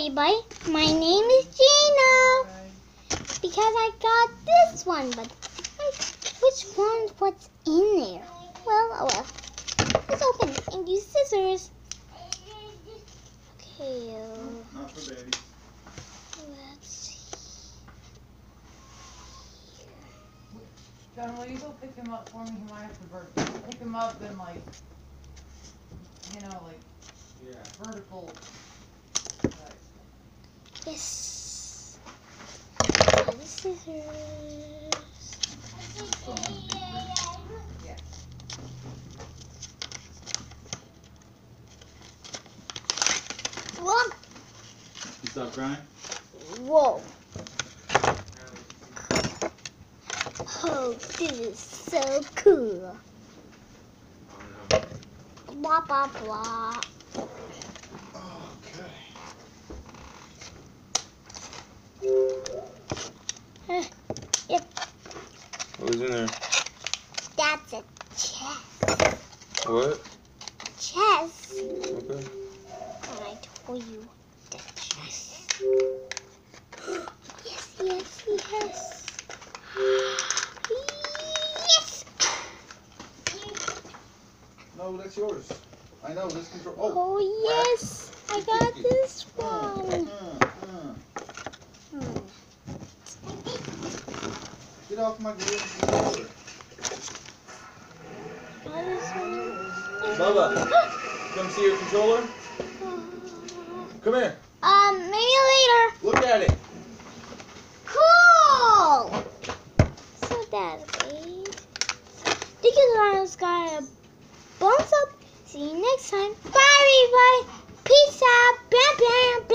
everybody, my name is Gina. Because I got this one, but which one? What's in there? Well, oh well. Let's open it and use scissors. Okay. Not for babies. Let's see. John, will you go pick him up for me? He might have to pick him up in like vertical. Yes. The scissors. Yeah. Whoa. You stop crying? Whoa. Oh, this is so cool. Blah, blah, blah. Okay. Yep. What is in there? That's a chest. What? Chest. Okay. And I told you the chest. Yes, yes, yes. Yes. No, that's yours. I know, this control. Oh, yes. I got this one. Get off my controller. Bubba, come see your controller. Come here. Maybe later. Look at it. Cool. So that's it. Thank you guys, got a thumbs up. See you next time. Bye, everybody. Peace out. Bam, bam, bam.